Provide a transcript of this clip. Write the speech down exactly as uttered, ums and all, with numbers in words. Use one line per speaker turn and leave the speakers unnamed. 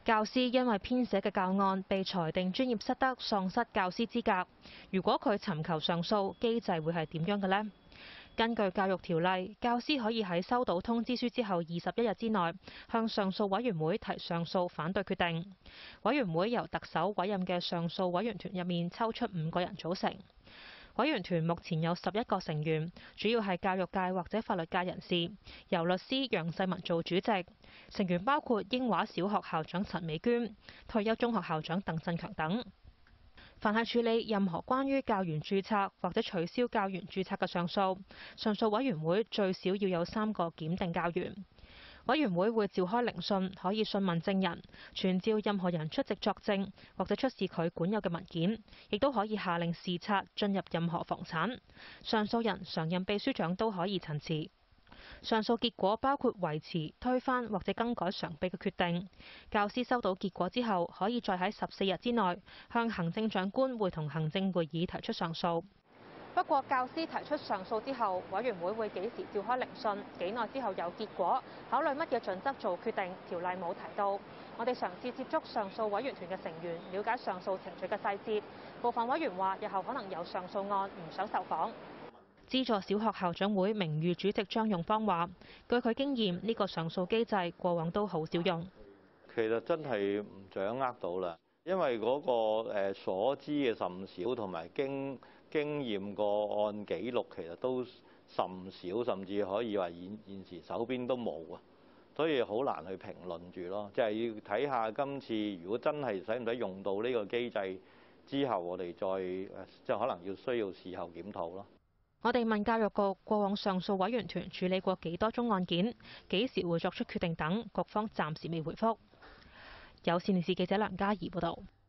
教師因為編寫嘅教案被裁定專業失德，喪失教師資格。如果佢尋求上訴，機制會係點樣嘅呢？根據教育條例，教師可以喺收到通知書之後二十一日之內，向上訴委員會提上訴反對決定。委員會由特首委任嘅上訴委員團入面抽出五個人組成。委員團目前有十一個成員，主要係教育界或者法律界人士，由律師楊世民做主席。成員包括英華小學校長陳美娟、退休中學校長鄧振強等。凡係處理任何關於教員註冊或者取消教員註冊嘅上訴，上訴委員會最少要有三個檢定教員。委員會會召開聆訊，可以訊問證人，傳召任何人出席作證，或者出示佢管有嘅文件，亦都可以下令視察進入任何房產。上訴人、常任秘書長都可以陳詞。上訴結果包括維持、推翻或者更改常秘嘅決定。教師收到結果之後，可以再喺十四日之內向行政長官會同行政會議提出上訴。不過，教師提出上訴之後，委員會會幾時召開聆訊，幾耐之後有結果，考慮乜嘢準則做決定，條例冇提到。我哋嘗試接觸上訴委員團嘅成員，了解上訴程序嘅細節。部分委員話，日後可能有上訴案，唔想受訪。資助小學校長會名譽主席張勇邦話，據佢經驗，呢個上訴機制過往都好少用。
其實真係唔掌握到啦，因為嗰個誒所知嘅甚少，同埋經經驗個案記錄其實都甚少，甚至可以話現現時手邊都冇啊，所以好難去評論住咯。即係要睇下今次如果真係使唔使用到呢個機制之後，我哋再誒即係可能要需要事後檢討咯。
我哋問教育局過往上訴委員團處理過幾多宗案件，幾時會作出決定等，局方暫時未回覆。有線電視記者梁嘉怡報導。